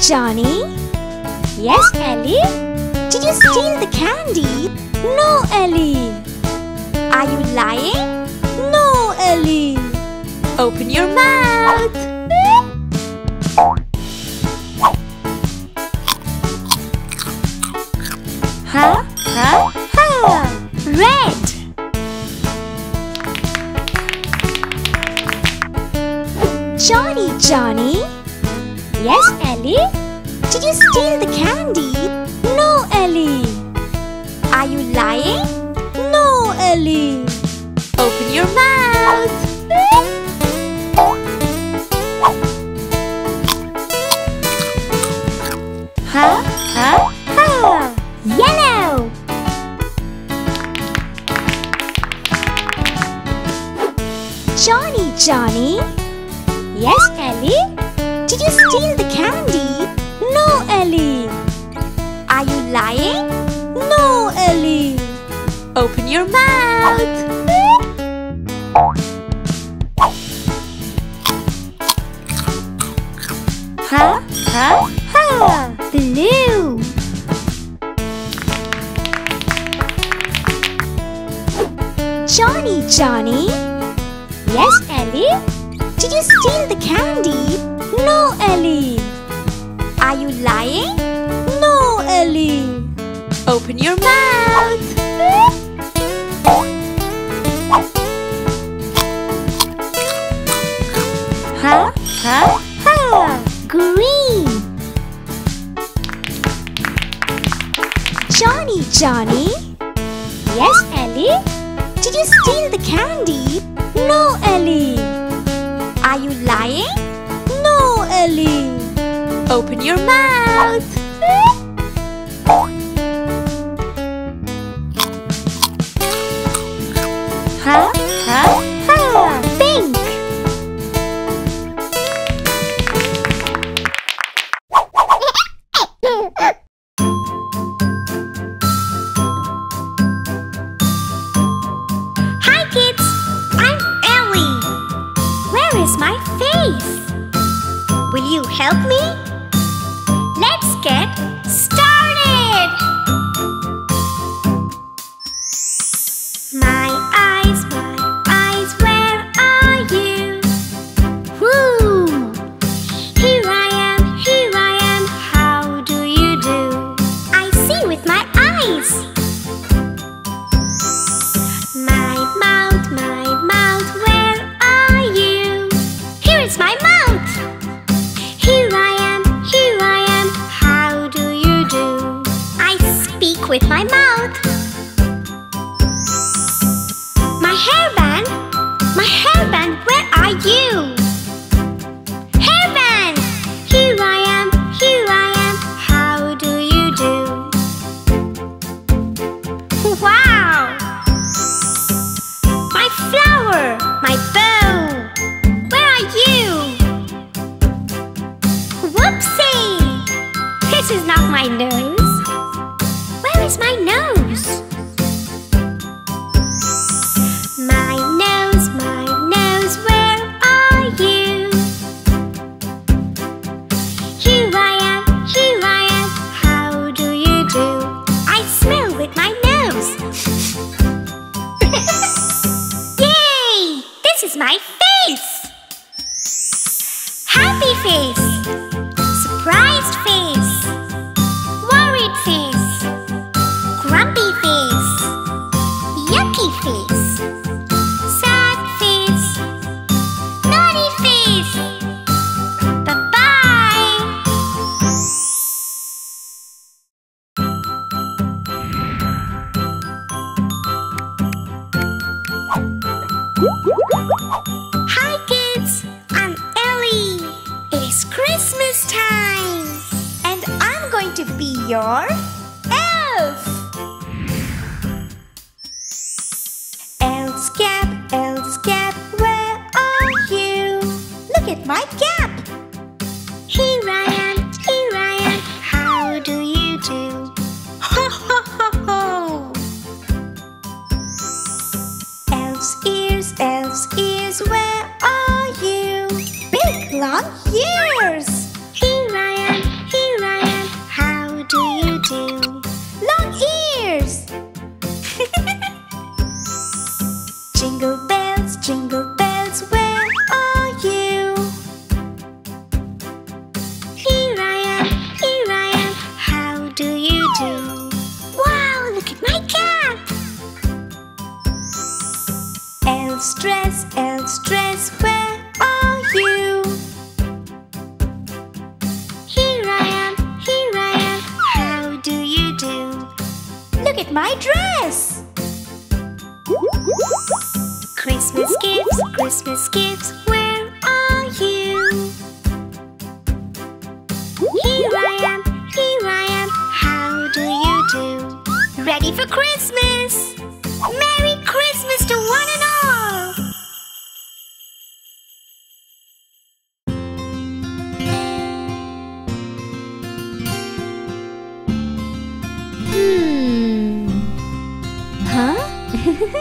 Johnny? Yes, Ellie? Did you steal the candy? No, Ellie. Are you lying? No, Ellie. Open your mouth. Huh? Huh? Huh? Red. Johnny? Yes, Ellie? Did you steal the candy? No, Ellie. Are you lying? No, Ellie. Open your mouth. Huh? Huh? Huh? Yellow. Johnny? Yes, Ellie? Did you steal the candy? No, Ellie. Are you lying? No, Ellie. Open your mouth. Huh? Huh? Huh? Blue. Johnny? Yes, Ellie? Did you steal the candy? No, Ellie. Are you lying? No, Ellie. Open your mouth. Huh? Huh? Huh? Green. Johnny? Yes, Ellie? Did you steal the candy? No, Ellie. Are you lying? No, Ellie. Open your mouth. Huh? Huh? Huh? Pink. Hi kids, I'm Ellie. Where is my face? Will you help me? Let's get started! My eyes, where are you? Whoo! Here I am, how do you do? I see with my eyes. My mouth, where are you? Here is my mouth. Here I am, how do you do? I speak with my mouth. My hairband, where are you? Hairband! Here I am, how do you do? Wow! My flower, my bow, where are you? Whoopsie! This is not my nose. Where is my nose? My nose, where are you? Here I am, how do you do? I smell with my nose. Yay! This is my face! Happy face! Surprised face! Worried face! Grumpy face! Yucky face! Sad face! Naughty face! Bye-bye! Hi kids! I'm Ellie! It is Christmas time! And I'm going to be your elf! Elf's cap, where are you? Look at my cap! Here I am, how do you do? Ho ho ho ho! Elf's ears, where are you? Big long ears! Here I Stress, L, stress, where are you? Here I am, how do you do? Look at my dress! Christmas gifts, where are you? Here I am, how do you do? Ready for Christmas! Merry Christmas to one and all! Huh?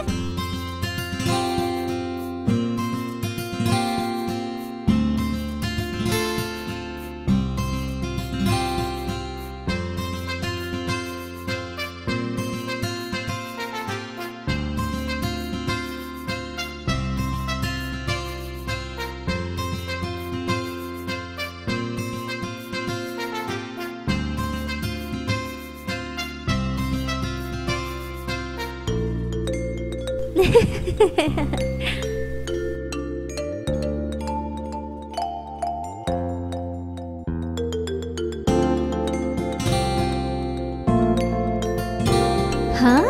Huh?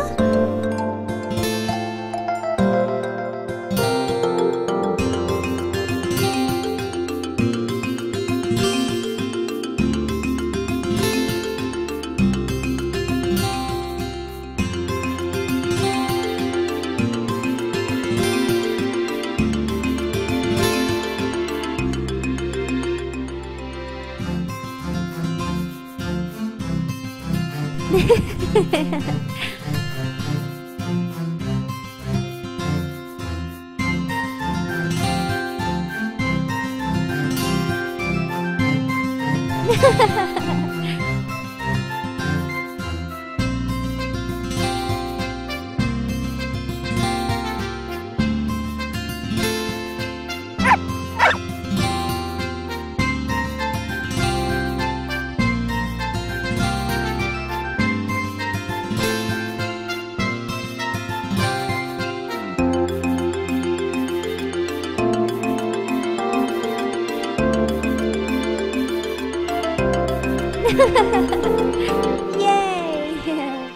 Yay!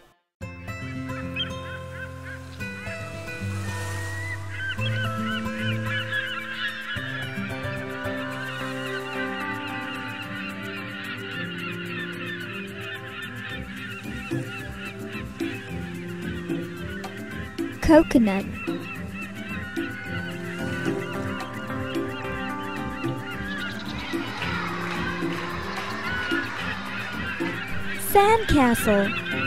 Coconut. Sandcastle.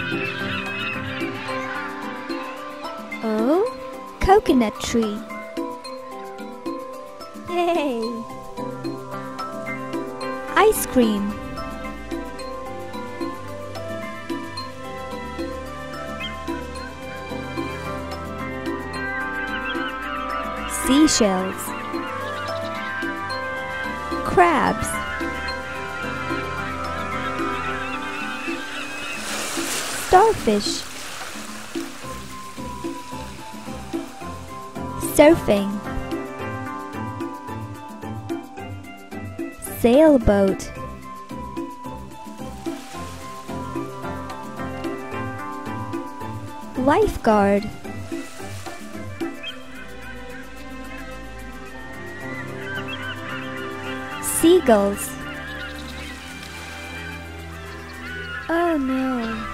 Oh, coconut tree. Yay! Ice cream. Seashells. Crabs. Starfish. Surfing. Sailboat. Lifeguard. Seagulls. Oh no.